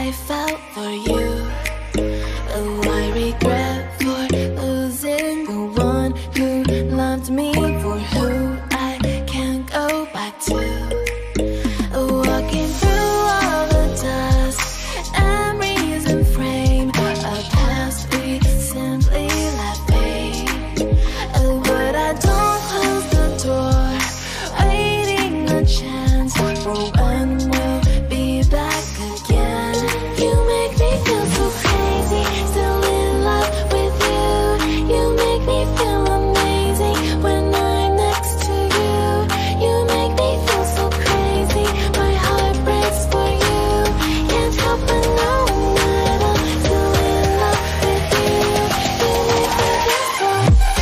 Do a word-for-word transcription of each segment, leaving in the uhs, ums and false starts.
I felt for you. Oh, I regret for losing the one who loved me, for who I can't go back to. Walking through all the dust, memories and frame, a past we simply let fade. Oh, but I don't close the door, waiting a chance for when we'll be back again. You make me feel so crazy, still in love with you. You make me feel amazing when I'm next to you. You make me feel so crazy, my heart breaks for you. Can't help but know that I'm still in love with you. You make me feel so.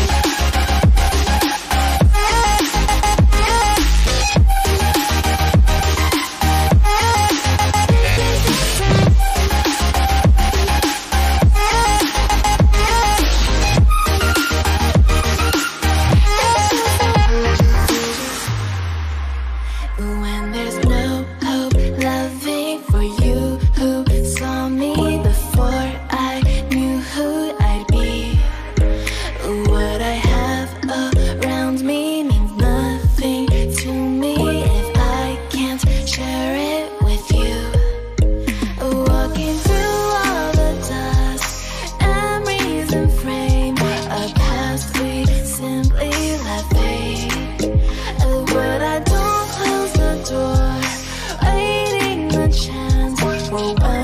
When there's no hope, loving for you who saw me before I knew who I'd be. What I have around me means nothing to me if I can't share it with you. Walking through all the dust, memories and frame, a past we simply let fade. But I don't close the door, waiting a chance for when